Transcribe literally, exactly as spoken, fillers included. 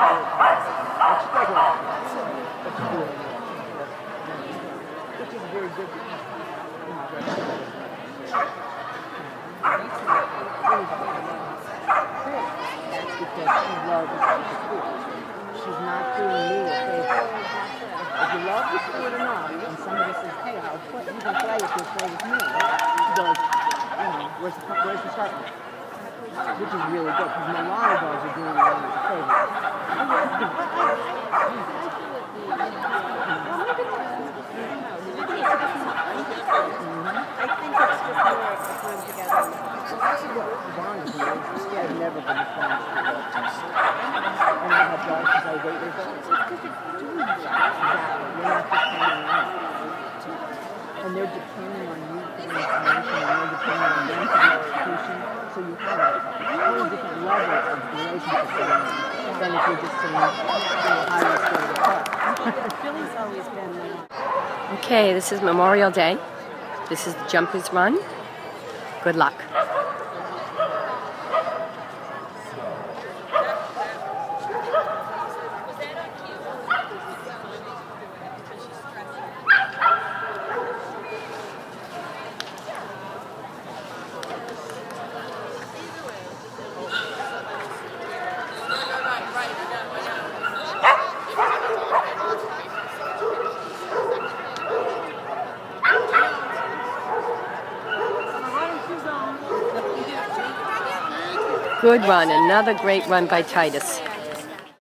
Which is very good. That's because she loves the sport. She's not doing me a favor. If you love the sport enough, and somebody says, hey, I'll play, you can play if you'll play with me. She goes, you know, where's the, where's the start? Which is really good, because a lot of dogs are doing me a favor. I think it's just more of a time together. So this is what Vaughn is doing. This guy has never been friends with dogs. And I have dogs because I wait their dogs. It's because they're doing that. Exactly. You're not just hanging out. And they're depending on you for the information, and they're depending on them for the education. So you have a whole different level of relationship with them than if you're just saying, you know, how you stay with the dog. Philly's always been uh, Okay, this is Memorial Day. This is the Jumpers Run. Good luck. Good run, another great run by Titus.